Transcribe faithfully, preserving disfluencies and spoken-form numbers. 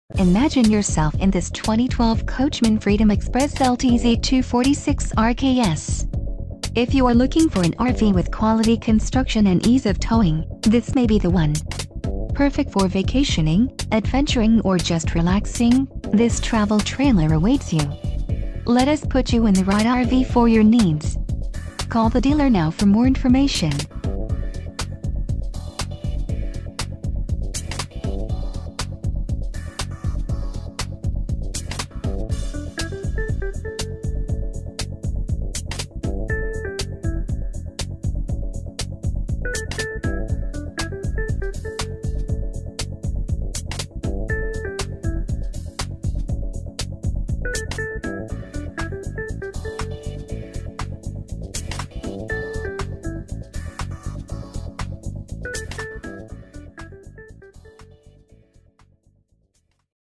Imagine yourself in this twenty twelve Coachmen Freedom Express L T Z two forty-six R K S. If you are looking for an R V with quality construction and ease of towing, this may be the one. Perfect for vacationing, adventuring, or just relaxing, this travel trailer awaits you. Let us put you in the right R V for your needs. Call the dealer now for more information.